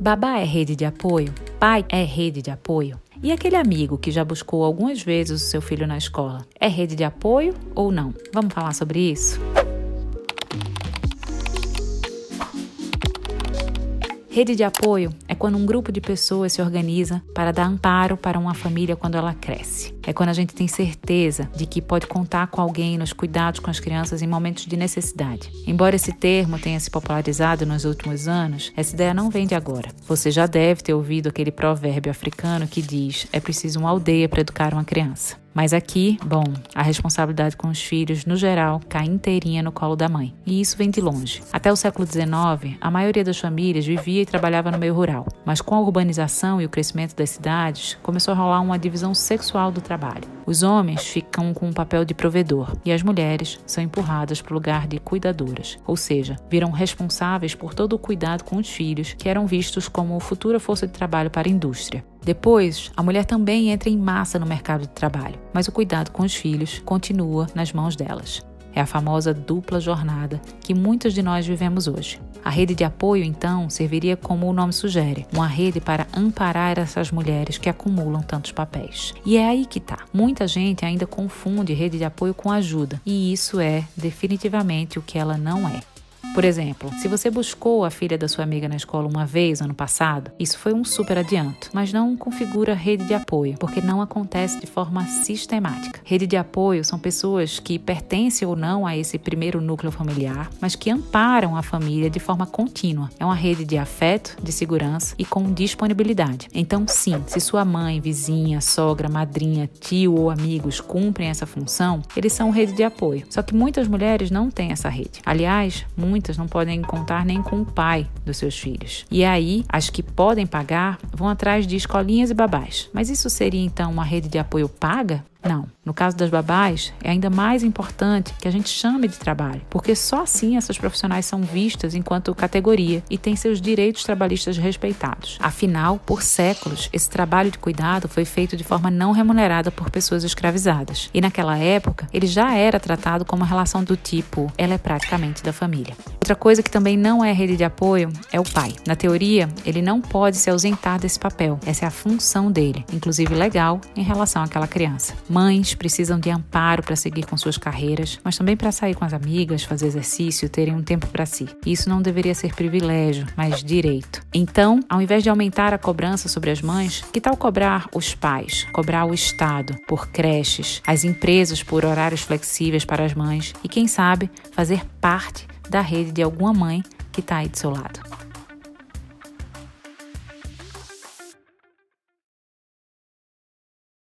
Babá é rede de apoio? Pai é rede de apoio? E aquele amigo que já buscou algumas vezes o seu filho na escola, é rede de apoio ou não? Vamos falar sobre isso? Rede de apoio é quando um grupo de pessoas se organiza para dar amparo para uma família quando ela cresce. É quando a gente tem certeza de que pode contar com alguém nos cuidados com as crianças em momentos de necessidade. Embora esse termo tenha se popularizado nos últimos anos, essa ideia não vem de agora. Você já deve ter ouvido aquele provérbio africano que diz: é preciso uma aldeia para educar uma criança. Mas aqui, a responsabilidade com os filhos, no geral, cai inteirinha no colo da mãe. E isso vem de longe. Até o século XIX, a maioria das famílias vivia e trabalhava no meio rural. Mas com a urbanização e o crescimento das cidades, começou a rolar uma divisão sexual do trabalho. Os homens ficam com o papel de provedor e as mulheres são empurradas para o lugar de cuidadoras. Ou seja, viram responsáveis por todo o cuidado com os filhos, que eram vistos como futura força de trabalho para a indústria. Depois, a mulher também entra em massa no mercado de trabalho, mas o cuidado com os filhos continua nas mãos delas. É a famosa dupla jornada que muitos de nós vivemos hoje. A rede de apoio, então, serviria como o nome sugere, uma rede para amparar essas mulheres que acumulam tantos papéis. E é aí que tá. Muita gente ainda confunde rede de apoio com ajuda, e isso é definitivamente o que ela não é. Por exemplo, se você buscou a filha da sua amiga na escola uma vez ano passado, isso foi um super adianto, mas não configura rede de apoio, porque não acontece de forma sistemática. Rede de apoio são pessoas que pertencem ou não a esse primeiro núcleo familiar, mas que amparam a família de forma contínua. É uma rede de afeto, de segurança e com disponibilidade. Então, sim, se sua mãe, vizinha, sogra, madrinha, tio ou amigos cumprem essa função, eles são rede de apoio. Só que muitas mulheres não têm essa rede. Aliás, muitas não podem contar nem com o pai dos seus filhos. E aí, as que podem pagar vão atrás de escolinhas e babás. Mas isso seria então uma rede de apoio paga? Não. No caso das babás, é ainda mais importante que a gente chame de trabalho, porque só assim essas profissionais são vistas enquanto categoria e têm seus direitos trabalhistas respeitados. Afinal, por séculos, esse trabalho de cuidado foi feito de forma não remunerada por pessoas escravizadas. E naquela época, ele já era tratado como uma relação do tipo, ela é praticamente da família. Outra coisa que também não é rede de apoio é o pai. Na teoria, ele não pode se ausentar desse papel. Essa é a função dele, inclusive legal, em relação àquela criança. Mães precisam de amparo para seguir com suas carreiras, mas também para sair com as amigas, fazer exercício, terem um tempo para si. Isso não deveria ser privilégio, mas direito. Então, ao invés de aumentar a cobrança sobre as mães, que tal cobrar os pais, cobrar o Estado por creches, as empresas por horários flexíveis para as mães e, quem sabe, fazer parte da rede de alguma mãe que está aí do seu lado?